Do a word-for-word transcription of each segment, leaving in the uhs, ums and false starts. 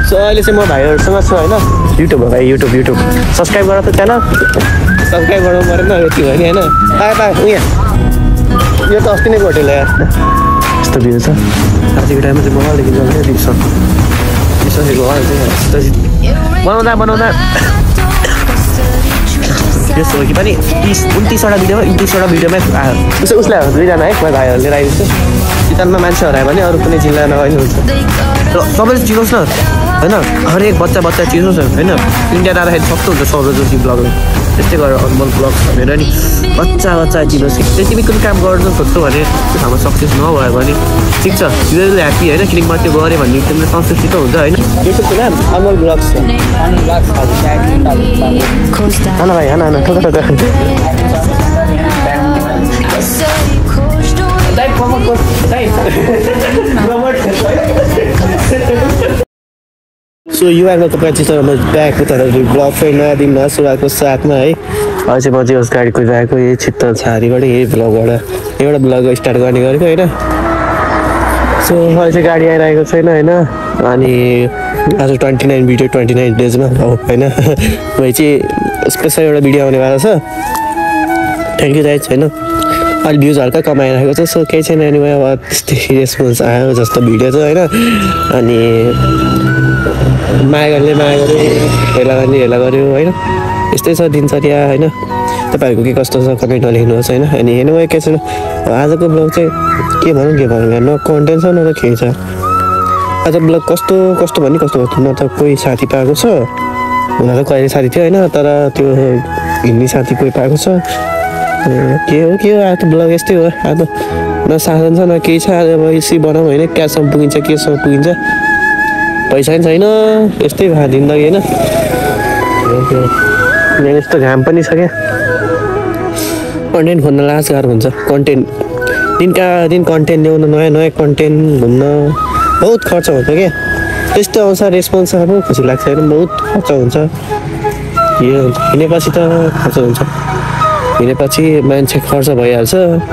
so अहिले चाहिँ म भाइहरूसँग छु होइन युट्युब हो भाइ युट्युब युट्युब सब्सक्राइब गर त च्यानल सब्सक्राइब गर्नु परेन यति भयो नि होइन पाए पाए उयाँ यो त अस्ति नै होटेल यार यस्तो भिउ छ आजको टाइममा चाहिँ मजादेखि जल्दै दिन्छ दिइसकेको हो चाहिँ बनाउँदा बनाउँदा यस्तो हो कि पनि तिस उन्तिसवटा भिडियो उन्तिसवटा भिडियोमै उसो उसलाई दुईजना है म भाइहरू लिएर आइदिन्छु चितवनमा मान्छे हरायो भने अरू कुनै जिल्ला नगइनु हुन्छ र सबैले चिनोस् न होइन हरेक बच्चा बच्चा चिनोस् न होइन इन्डिया जाँदाखेरि सस्तो हुन्छ सौर्य जोशी ब्लगहरू त्यस्तै गरेर अनमोल ब्लग भनेर नि बच्चा बच्चा चिनोस् कि तिमी कुनै काम गर्नु खोज्छौ भने त्यो ठाउँमा सक्सेस नभयो भने ठिक छ यु विल ह्याप्पी होइन किनकि मैले त्यो गरेँ भने तिमीले सन्तुष्टि त हुन्छ होइन युट्युबको नाम अनमोल ब्लग्स खाना भाइ खाना खाना ठोका ठोका सो यो आएको तपाईँ चाहिँ म ब्याग उता ब्लग फेरि नयाँ दिनमा सुरुवातको साथमा है अहिले चाहिँ म चाहिँ होस् गाडी कुदाएको यही चित्त छारीबाट यही ब्लगबाट एउटा ब्लग स्टार्ट गर्ने गरेको होइन सो अहिले चाहिँ गाडी आइरहेको छैन होइन अनि आज twenty nine video twenty nine डेजमा हो होइन भए चाहिँ स्पेसल एउटा भिडियो आउनेवाला छ थ्याङ्क यू दाइज होइन अहिले भ्युज हल्का कमाइरहेको छ सो केही छैन अनि अब त्यस्तै रेस्पोन्स आयो जस्तो भिडियो छ होइन अनि माया गर्ने माया गऱ्यो हेला गर्ने हेला गऱ्यो होइन यस्तै छ दिनचर्या होइन तपाईँहरूको के कस्तो छ कमेन्टमा लेख्नुहोस् होइन अनि हेर्नु भयो के छैन आजको ब्लग चाहिँ के भनौँ के भनौँ न कन्टेन्ट छ न त के छ आज ब्लग कस्तो कस्तो भन्ने कस्तो कस्तो न त कोही साथी पाएको छ हुन त कहिले साथी थियो होइन तर त्यो हिँड्ने साथी कोही पाएको छ के हो के हो आज त ब्लग यस्तै हो आज न साधन छ न केही छ आज अब यसै बनाऊँ होइन क्यासम्म पुगिन्छ केसम्म पुगिन्छ पैसा पनि छैन यस्तै भयो जिन्दगी होइन यहाँ यस्तो घाम पनि छ क्या कन्टेन्ट खोज्न लाज गाह्रो हुन्छ कन्टेन्ट दिनका दिन कन्टेन्ट ल्याउनु नयाँ नयाँ कन्टेन्ट घुम्न बहुत खर्च हुन्छ क्या त्यस्तो आउँछ रेस्पोन्स अब खुसी लाग्छ होइन बहुत खर्च हुन्छ यो हिँडेपछि त खर्च हुन्छ हिँडेपछि मान्छे खर्च भइहाल्छ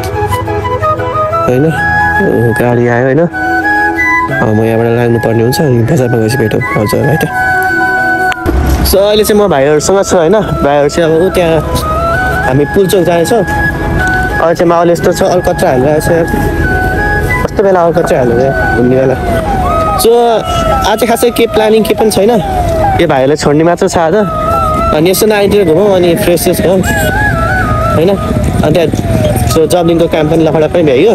होइन गाडी आयो होइन म यहाँबाट लाग्नुपर्ने हुन्छ अनि बजारमा गएपछि भेटौँ हजुरलाई त सो अहिले चाहिँ म भाइहरूसँग छु होइन भाइहरू चाहिँ अब त्यहाँ हामी पुलचोक जानेछौँ अहिले चाहिँ माहौल यस्तो छ अलकत्रा हालिरहेको छ कस्तो बेला अलकत्रा हालेर घुम्ने बेला सो आज खासै के प्लानिङ के पनि छैन यो भाइहरूलाई छोड्ने मात्र छ आज अनि यसो नाइतिर घुमौँ अनि फ्रेस फ्रेस भयौँ होइन अनि त्यहाँ सो जबलिङको काम पनि लखडा पनि भ्याइयो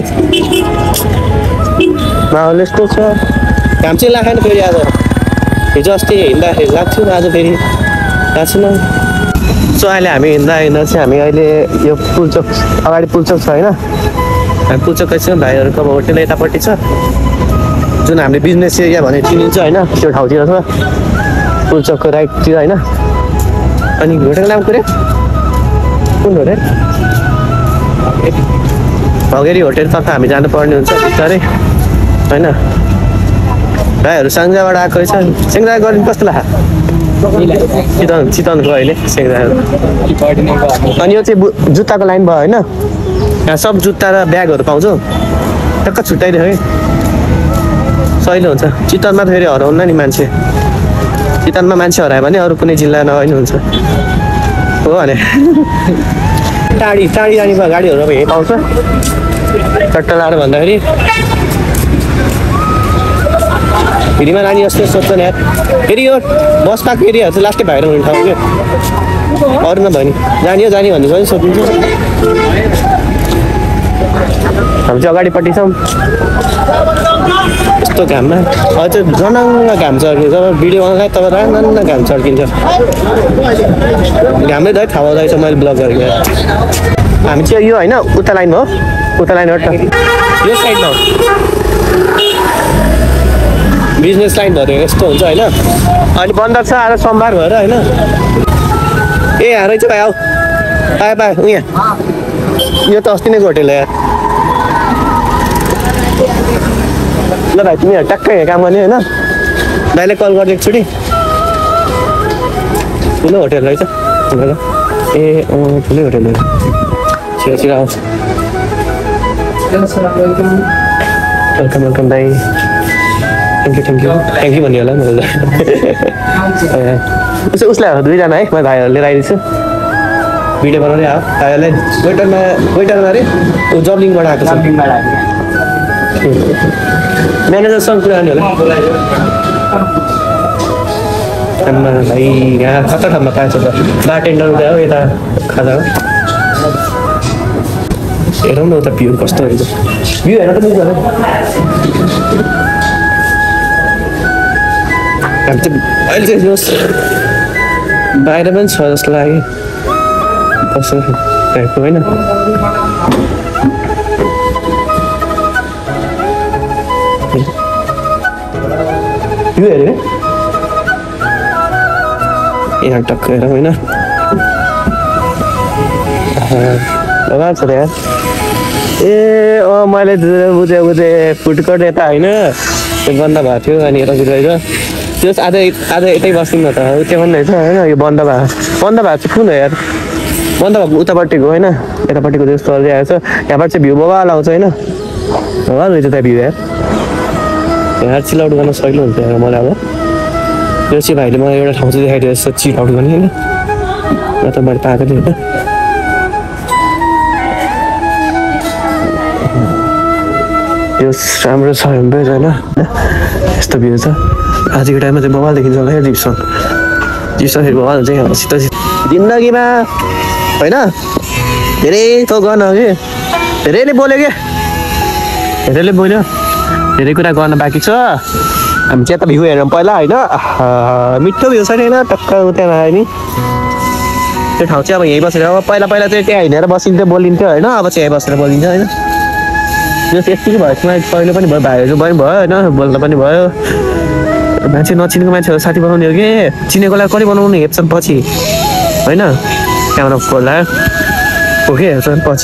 माहौल यस्तो छ घाम चाहिँ लाग्दैन फेरि आज हिजो अस्ति हिँड्दाखेरि लाग्थ्यो आज फेरि गएको छैन सो अहिले हामी हिँड्दा हिँड्दा चाहिँ हामी अहिले यो पुलचोक अगाडि पुलचोक छ होइन हामी पुलचोक छौँ भाइहरूको अब होटेल यतापट्टि छ जुन हामीले बिजनेस एरिया भनेर चिनिन्छ होइन त्यो ठाउँतिर छ पुलचोकको राइटतिर होइन अनि होटेलको नाम कुरे कुन होटेल भगेरी होटेलतर्फ हामी जानुपर्ने हुन्छ बिस्तारै होइन भाइहरू साङ्जाबाट आएको रहेछ सेङ्जा गर्नु कस्तो लाग्छ चितवन चितवनको अहिले सेङ्जाहरू अनि यो चाहिँ जुत्ताको लाइन भयो होइन यहाँ सब जुत्ता र ब्यागहरू पाउँछौ टक्क छुट्याइदियो है सहिलो हुन्छ चितवनमा त फेरि हराउन्न नि मान्छे चितवनमा मान्छे हरायो भने अरू कुनै जिल्ला नगइनु हुन्छ हो भने टाढी टाढी जाने भयो गाडीहरू अब यहीँ पाउँछ चट्टा लाएर भन्दाखेरि फेरिमा लाने जस्तो सोध्छ नि यार फेरि यो बस पाएको एरियाहरू चाहिँ लास्टै भाइरल हुने ठाउँ क्या अरू नभयो नि जाने हो जाने भन्ने पनि सोधिन्छ हामी चाहिँ अगाडिपट्टि छौँ यस्तो घाममा अझ जनाङ्ग घाम चर्किन्छ जब भिडियो बनाउँदा तब रान्न घाम चर्किन्छ घामले दाइ थाहा हुँदैछ मैले ब्लग गरेको हामी चाहिँ यो होइन उता लाइन हो उता लाइन हो त यो साइडमा हो बिजनेस लाइन भएर यस्तो हुन्छ होइन अनि बन्द छ आज सोमबार भएर होइन ए यहाँ रहेछ भाइ आऊ पाए पाए उयाँ यो त अस्ति नै होटेल यार ल भाइ तिमीहरू ट्याक्कै काम गर्ने होइन भाइले कल गरिदिएको एकचोटि ठुलो होटेल रहेछ ए अँ ठुलै होटेल रहेछ छिटो छिटो आऊ वेलकम वेलकम भाइ thank you thank you thank you भन्यो होला मैले उसो उसलाई दुईजना है म भाइहरू लिएर आइदिन्छु भिडियो बनाउने हो भाइहरूलाई वेटरमा वेटरमा अरे ऊ जब्लिङबाट आएको छ म्यानेजरसँग कुरा गर्ने होला आम्मा भाइ यहाँ कता ठाउँमा पाएछ त बारटेन्डर गयो यता खाजा हो हेरौँ न उता भ्यू कस्तो हुन्छ भ्यू हेर त बुझ्नु हामी चाहिँ अहिले चाहिँ जोस् बाहिर पनि छ जस्तो लाग्यो कस्तो टाइपको होइन भ्यू हेऱ्यो यहाँ टक्क हेरौँ होइन भगवान् छ यार ए अँ मैले बुझेँ बुझेँ फुडकोर्ट यता होइन त्यो बन्द भएको थियो अनि यता रहेछ त्यो आज आज यतै बस्यौँ न त त्यो भन्ने रहेछ होइन यो बन्द भएको बन्द भएको चाहिँ कुन हो यार बन्द भएको उतापट्टिको होइन यतापट्टिको त्यो स्टल चाहिँ आएको छ यहाँबाट चाहिँ भ्यू बबाल आउँछ होइन बबाल रहेछ त्यहाँ भ्यू यार यहाँ चिल आउट गर्न सजिलो हुन्छ यार मलाई अब यो चाहिँ भाइले मलाई एउटा ठाउँ चाहिँ देखाइदिएको जस्तो चिल आउट गर्ने होइन र त मैले पाएको थिएँ होइन यो राम्रो छ बेज होइन यस्तो भ्यू छ आजको टाइममा चाहिँ बबाल देखिन्छ होला जिप्सन जिप्सन फेरि बबाल हुन्छ यहाँसित जिन्दगीमा होइन धेरै त गर्न कि धेरैले बोल्यो कि धेरैले बोल्यो धेरै कुरा गर्न बाँकी छ हामी चाहिँ यता भ्यू हेरौँ पहिला होइन मिठो भ्यू छ नि होइन टक्क त्यहाँ आयो नि त्यो ठाउँ चाहिँ अब यहीँ बसेर अब पहिला पहिला चाहिँ त्यहाँ हिँडेर बसिन्थ्यो बोलिन्थ्यो होइन अब चाहिँ यहीँ बसेर बोलिन्छ होइन यो यतिकै भयो पहिले पनि भयो भाइहरू पनि भयो होइन बोल्दा पनि भयो मान्छे नचिनेको मान्छेहरू साथी बनाउने हो कि चिनेकोलाई कसले बनाउनु हेप्छन् पछि होइन क्यामेरा खोल्दा हो कि हेर्छन् पछि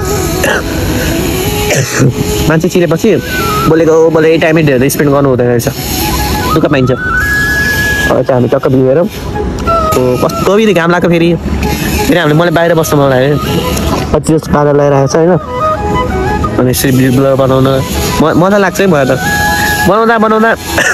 मान्छे चिनेपछि बोलेको बोले टाइमै धेरै स्पेन्ड गर्नु हुँदैन रहेछ दुःख पाइन्छ अब चाहिँ हामी टक्क भ्यू हेरौँ कस्तो बिधि घाम लाग्यो फेरि फेरि हामीले मलाई बाहिर बस्नु मन लाग्यो पछि जस्तो बादल लगाइरहेको छ होइन अनि यसरी भ्यू ब्लग बनाउन म मजा लाग्छ है भयो त बनाउँदा बनाउँदा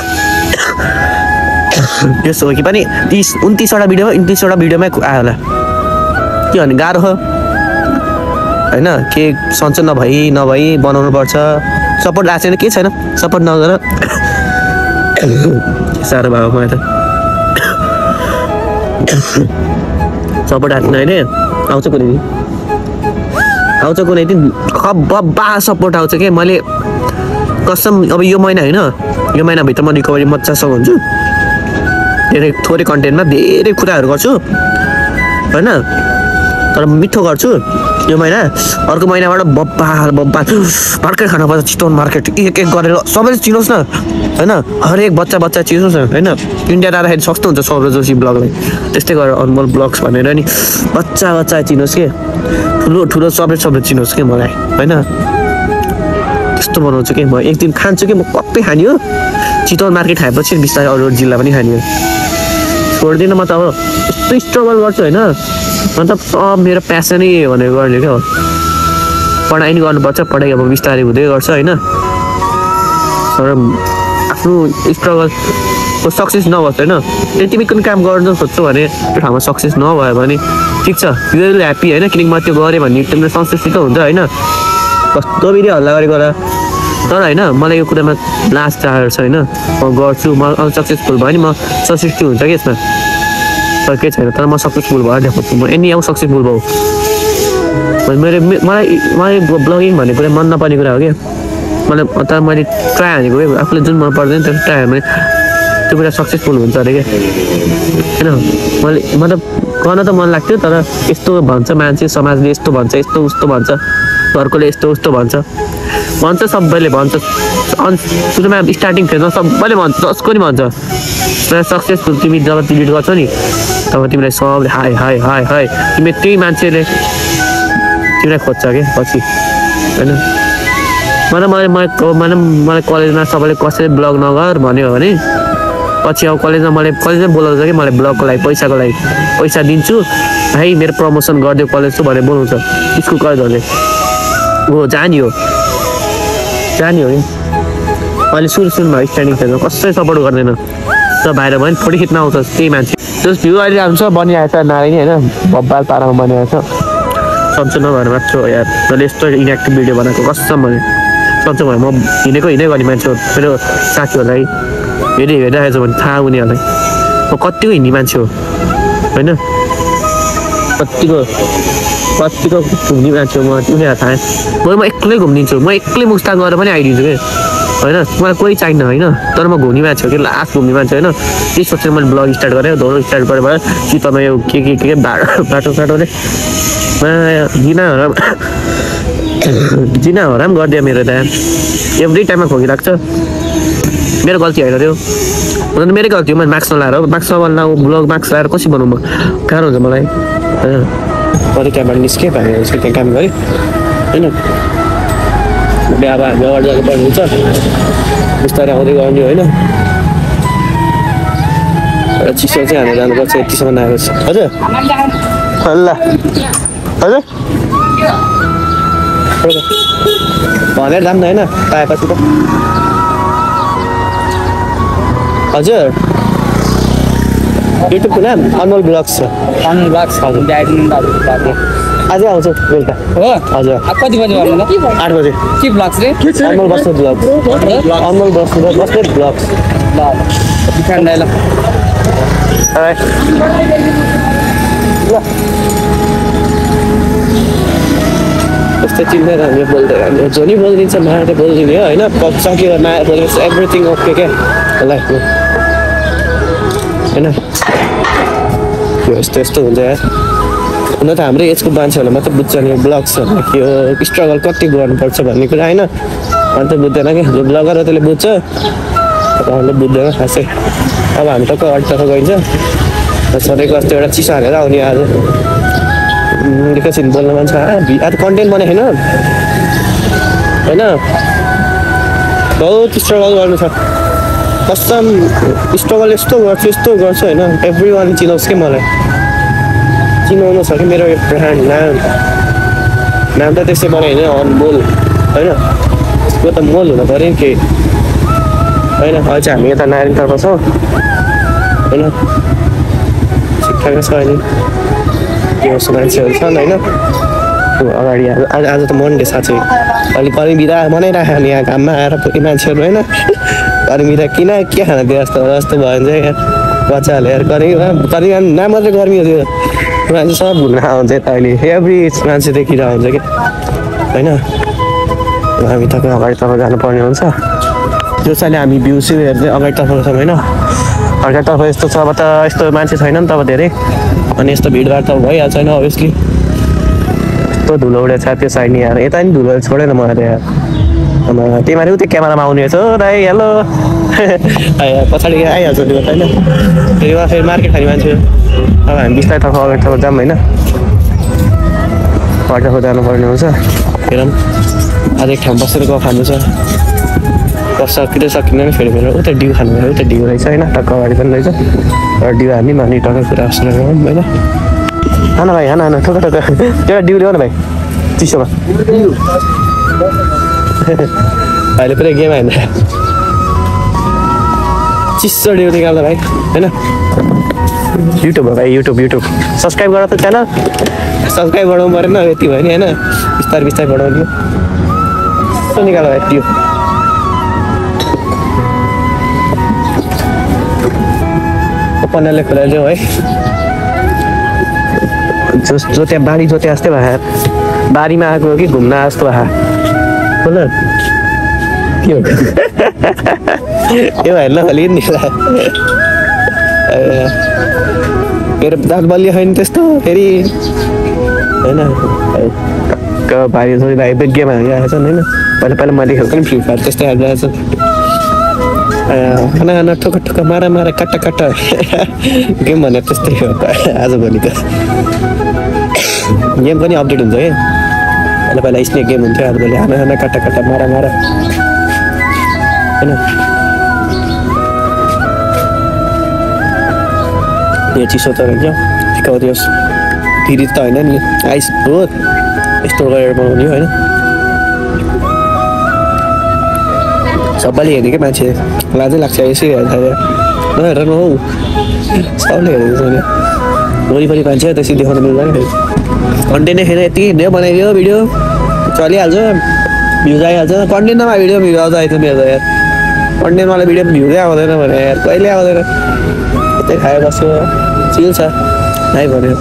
यस्तो हो कि पनि तिस उन्तिसवटा भिडियो उन्तिसवटा भिडियोमै आयो होला के भने गाह्रो हो होइन के सन्चो नभई नभई बनाउनु पर्छ सपोर्ट आएको छैन केही छैन सपोर्ट नगर साह्रो भयो मलाई त सपोर्ट आएको छैन अहिले आउँछ कुनै दिन आउँछ कुनै दिन खब्बा सपोर्ट आउँछ कि मैले कसम अब यो महिना होइन यो महिनाभित्र म रिकभरी मजासँग हुन्छु धेरै थोरै कन्टेन्टमा धेरै कुराहरू गर्छु होइन तर मिठो गर्छु यो महिना अर्को महिनाबाट बब्बा बब्बा मार्केट खानु पर्छ चितवन मार्केट एक एक गरेर सबैले चिनोस् न होइन हरेक बच्चा बच्चा चिनोस् न होइन इन्डिया जाँदाखेरि सस्तो हुन्छ सौर्य जोशी ब्लगलाई त्यस्तै गरेर अनमोल ब्लग्स भनेर नि बच्चा बच्चा चिनोस् कि ठुलो ठुलो सबै सबै चिनोस् कि मलाई होइन त्यस्तो बनाउँछु कि म एक दिन खान्छु कि म कतै खाने हो चितवन मार्केट खाएपछि बिस्तारै अरू अरू जिल्ला पनि खाने हो छोड्दिनँ म त अब यस्तो स्ट्रगल गर्छु होइन मतलब सब मेरो प्यासनै भनेर गर्ने क्या हो पढाइ नि गर्नुपर्छ पढाइ अब बिस्तारै हुँदै गर्छ होइन तर आफ्नो स्ट्रगलको सक्सेस नभएको होइन यति पनि काम गर्नु खोज्छु भने त्यो ठाउँमा सक्सेस नभयो भने ठिक छ रियल ह्याप्पी होइन किनकि म त्यो गरेँ भने तिम्रो सन्तुष्टि त हुन्छ होइन कस्तो बिधि हल्ला गरेको र तर होइन मलाई यो कुरामा लाज चाहेको छ होइन म गर्छु म अनसक्सेसफुल भयो नि म सन्तुष्टि हुन्छ कि यसमा तर केही छैन तर म सक्सेसफुल भएर देखाउँछु म एनी आउँ सक्सेसफुल भयो मेरो मलाई मलाई ब्लगिङ भन्ने कुरा मन नपर्ने कुरा हो क्या मलाई तर मैले ट्राई हानेको क्या आफूले जुन मन पर्दैन त्यो ट्राई हाने त्यो कुरा सक्सेसफुल हुन्छ अरे क्या होइन मैले मतलब गर्न त मन लाग्थ्यो तर यस्तो भन्छ मान्छे समाजले यस्तो भन्छ यस्तो उस्तो भन्छ घरकोले यस्तो उस्तो भन्छ भन्छ सबैले भन्छ सुरुमा स्टार्टिङ फेजमा सबैले भन्छ जसको नि भन्छ सक्सेसफुल तिमी जब डिलिट गर्छौ नि तब तिमीलाई सबले हाई हाई हाई हाई तिमी त्यही मान्छेले तिमीलाई खोज्छ कि पछि होइन मलाई मैले मलाई मलाई कलेजमा सबैले कसैले ब्लग नगर भन्यो भने पछि अब कलेजमा मलाई कलेजमै बोलाउँछ कि मलाई ब्लगको लागि पैसाको लागि पैसा दिन्छु भाइ मेरो प्रमोसन गरिदियो कलेजको भनेर बोलाउँछ स्कुल कलेजहरूले हो जाने हो जाने हो कि अहिले सुरु सुरुमा स्ट्यान्डिङ खेल्नु कसै सपोर्ट गर्दैन त बाहिर भयो नि फोटो खिच्न आउँछ त्यही मान्छे त्यो भ्यू अहिले आउँछ बनिरहेको छ नारायणी होइन बब्बाल पारामा बनिरहेको छ सन्चो नभएर मात्र हो यार मैले यस्तो इन्याक्टिभ भिडियो बनाएको कसम भने सन्चो भयो म हिँडेको हिँडै गर्ने मान्छे हो मेरो साथीहरूलाई हेरि हेरिरहेको छ भने थाहा उनीहरूलाई म कतिको हिँड्ने मान्छे हो होइन कतिको कतिको घुम्ने मान्छे हो म उनीहरूलाई थाहा बरु म एक्लै घुमिदिन्छु म एक्लै मुस्ताङ गरेर पनि आइदिन्छु कि होइन मलाई कोही चाहिन्न होइन तर म घुम्ने मान्छे हो कि लास्ट घुम्ने मान्छे होइन त्यही सोचेर मैले ब्लग स्टार्ट गरेँ दौड स्टार्ट गरेँ भयो चित्तमा यो के के के बाटो बाटो साटोले जिनाहरू जिनाहरू पनि गरिदियो मेरो त एभ्री टाइममा खोकी लाग्छ मेरो गल्ती होइन त्यो हुन त मेरै गल्ती हो मैले मास्क नलाएर हो मास्क नलाउ ब्लग मास्क लगाएर कसरी बनाउँ म गाह्रो हुन्छ मलाई होइन कति टाइमबाट निस्केँ हामी त्यहाँ काम गरेँ होइन अब हामी अगाडि जानु पर्ने हुन्छ बिस्तारै आउँदै गर्ने होइन र चिसो चाहिँ हामी जानुपर्छ यतिसम्म आएको छ हजुर ल हजुर भनेर जानु होइन पाएपछि त हजुर युट्युबको नाम अनमोल ब्लग्स छ अनमोल ब्लग्स आजै आउँछ बेलुका हो हजुर कति बजी भन्नु ल आठ बजे के ब्लग्स रे अनमोल बस्नेत ब्लग्स अनमोल बस्नेत बस्नेत ब्लग्स ल बिखान ल ल त्यस्तै चिन्दैन हामी बोल्दैन हामी जो नि बोलिदिन्छ मायाले बोलिदिने होइन सक्यो माया बोलिदिन्छ एभ्रिथिङ ओके क्या लाइफमा होइन यस्तो यस्तो हुन्छ यार हुन त हाम्रो एजको मान्छेहरूले मात्रै बुझ्छ नि ब्लग्सहरू के हो स्ट्रगल कति गर्नुपर्छ भन्ने कुरा होइन अन्त बुझ्दैन क्या जो ब्लगर हो त्यसले बुझ्छ उहाँले बुझ्दैन खासै अब हामी टक्क अगाडितर्फ गइन्छ सधैँको जस्तो एउटा चिसो हालेर आउने आज एकैछिन बोल्न मान्छे आज कन्टेन्ट बनाएको छैन होइन बहुत स्ट्रगल गर्नु छ कसम स्ट्रगल यस्तो गर्छु यस्तो गर्छु होइन एभ्री वान चिनाउँछ कि मलाई चिनाउनु छ कि मेरो ब्रान्ड नाम नाम त त्यसै बनायो होइन अनमोल होइन त्यो त मोल हुनु पऱ्यो नि केही होइन अहिले चाहिँ हामी यता नारायणतर्फ छौँ होइन ठिकठाकै छ अहिले के कस्तो मान्छेहरू छन् होइन अगाडि आज आज त मन्डे साँच्चै अलिक गर्मी बिदा मनाइराख्यो नि यहाँ घाममा आएर पुग्ने मान्छेहरू होइन गर्मी बिदा किन के खाना दियो जस्तो जस्तो भयो भने चाहिँ यहाँ बच्चाहरूले यार गर्मी गर्मी नाम मात्रै गर्मी हो त्यो मान्छे सब भुल्न आउँछ यता अहिले एभ्री मान्छे देखिरहेको हुन्छ कि होइन हामी तपाईँ अगाडितर्फ जानुपर्ने हुन्छ जसले हामी भ्यू सिउ हेर्दै अगाडितर्फ छौँ होइन अगाडितर्फ यस्तो छ अब त यस्तो मान्छे छैन नि त अब धेरै अनि यस्तो भिडभाड त भइहाल्छ होइन अभियसली यस्तो धुलो उडेको छ त्यो साइड नि यार यता नि धुलो छोडेन मलाई यार त्यही माथि त्यो क्यामेरामा आउने रहेछ हो दाइ हेलो पछाडि आइहाल्छ त्यो होइन फेरि उहाँ फेरि मार्केट खाने मान्छे अब हामी बिस्तारैतर्फ अगाडितर्फ जाऊँ होइन अगाडितर्फ जानुपर्ने हुन्छ हेरौँ आज एक ठाउँ बसेर गफ खानु छ सकिँदै सकिँदैन फेरि फेरि उता डिउ खानु भयो उता डिउ रहेछ होइन टक्क अगाडि पनि रहेछ र डिउ हामी मानि टक्क कुरा सुनेर होइन खाना भाइ खाना खाना ठोक ठोक एउटा डिउ ल्याउ न भाइ चिसोमा भाइले पुरै गेम हान्दा चिसो डिउ निकाल्दा भाइ होइन युट्युब हो भाइ युट्युब युट्युब सब्सक्राइब गर त च्यानल सब्सक्राइब बढाउनु परेन यति भयो नि होइन बिस्तारै बिस्तारै बढाउने यसो निकाल भाइ डिउ पन्नाले खोलाइदियो है जो जो त्यहाँ बारी जोते जस्तै भयो बारीमा आएको हो कि घुम्न जस्तो भयो बोल के हो यो हेर्न अलि नि मेरो दाँत बलियो छैन त्यस्तो फेरि होइन बारी जोडी भाइ गेम हालिरहेको छन् होइन पहिला पहिला मैले खेल्छु नि फ्री फायर त्यस्तै हालिरहेको छ खाना खाना ठोक ठोक मारा मारा काटा काटा गेम भने त्यस्तै हो आजभोलि त गेम पनि अपडेट हुन्छ कि पहिला पहिला स्नेक गेम हुन्थ्यो आजभोलि खाना खाना काटा काटा मारा मारा होइन यो चिसो त क्या ठिकाउँदियोस् फेरि त होइन नि आइस हो यस्तो गरेर बनाउने होइन सबैले हेर्ने क्या मान्छे लाजै लाग्छ यसै हेर्दा नहेर न हौ सबले हेरेको छैन वरिपरि मान्छे त्यसरी देखाउनु मिल्दैन कन्टेन्ट देखेर यति हिँड्यो बनाइदियो भिडियो चलिहाल्छ भ्युज आइहाल्छ कन्टेन्टमा भिडियो भ्यू आउँछ आइज मेरो यार कन्टेन्टवाला भिडियो भ्युजै आउँदैन भने यार कहिले आउँदैन यतै खायो बस्यो चिल छ नाइ भन्यो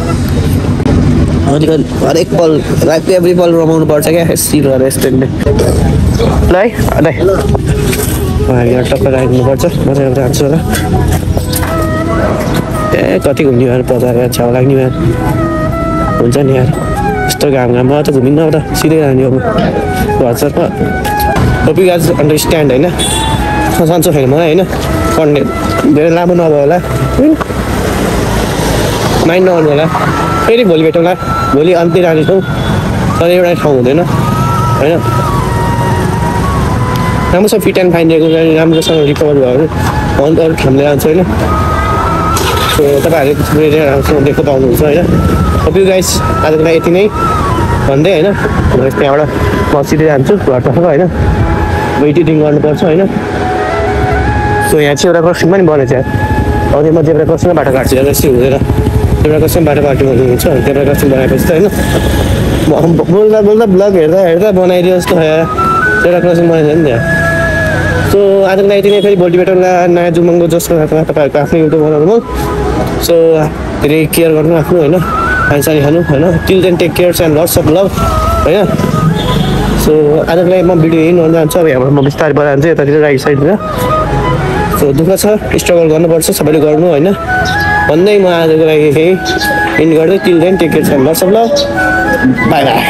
अलिकति हरेक पल लाइफ एभ्री पल रमाउनु पर्छ क्या सिट रेस्टुरेन्टले ल है अदै यहाँ टक्क राख्नुपर्छ मजाले जान्छु होला ए कति घुम्ने यार बजार यार छेउ लाग्ने यार हुन्छ नि यार यस्तो घाम घाममा त घुमिन्न अब त सिधै जाने अब घरसरमा होप यु गाइज अन्डरस्ट्यान्ड होइन सन्चो छैन मलाई होइन कन्टेन्ट धेरै लामो नभयो होला माइन्ड नगर्नु होला फेरि भोलि भेटौँला भोलि अन्त्य जानेछौँ तर एउटा ठाउँ हुँदैन होइन राम्रोसँग फिट एन्ड फाइन दिएको राम्रोसँग रिकभर भयो भने अन्त अरू ठाउँले जान्छ होइन सो तपाईँहरूले राम्रोसँग दिएको पाउनुहुन्छ होइन होप यु गाइज आजको लागि यति नै भन्दै होइन त्यहाँबाट म सिधै जान्छु घरतर्फ होइन वेटिङ गर्नुपर्छ होइन सो यहाँ चाहिँ एउटा क्रसिङ पनि बनेछ अब त्यो म जेब्रा क्रसिङमा बाटो काट्छु यस्तै हुँदैन जेब्रा क्रसिङ बाटो काट्नु हुन्छ जेब्रा क्रसिङ बनाएपछि त होइन बोल्दा बोल्दा ब्लग हेर्दा हेर्दा बनाइदियो जस्तो जेब्रा क्रसिङ बनाइदियो नि त्यहाँ सो आजको लागि यति नै फेरि भोलि भेटौँला नयाँ जुमङ्गो जसको तपाईँहरूको आफ्नो युट्युब बनाउनु सो धेरै केयर गर्नु आफ्नो होइन खानसानी खानु होइन till then take care and lots of love होइन सो आजको लागि म भिडियो यही गर्नु जान्छु अब यहाँबाट म बिस्तारै बनाइन्छ यतातिर राइट साइडतिर सो दुःख छ स्ट्रगल गर्नुपर्छ सबैले गर्नु होइन भन्दै म आजको लागि केही इन्ड गर्दै till then take care and lots of love bye bye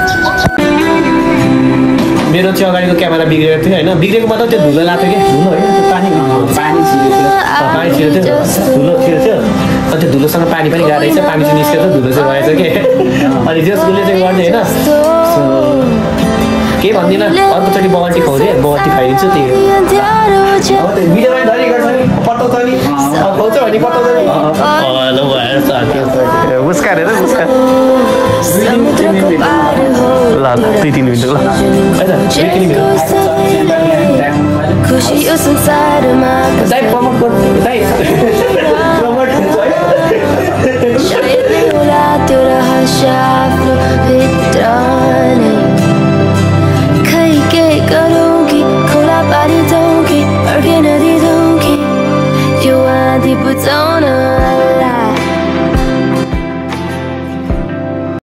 मेरो चाहिँ अगाडिको क्यामेरा बिग्रेको थियो होइन बिग्रेको मतलब त्यो धुलो लाग्थ्यो कि धुलो होइन पानी पानी छिरेको थियो पानी छिरेको थियो धुलो छिरेको थियो अनि त्यो धुलोसँग पानी पनि गाह्रो छ पानी चाहिँ निस्केर धुलो चाहिँ भएछ कि अनि त्यसले चाहिँ गर्ने होइन केही भन्दिनँ अर्कोचोटि बगल्टी खुवाउँदै बगल्टी खाइदिन्छु त्यही अब त्यो भिडियोमा धरी गर्छ नि पठाउँछ नि खुवाउँछ भने पठाउँछ नि हेलो भएर मुस्कान हेर मुस्कान ल दुई तिन मिनट ल होइन दुई तिन मिनट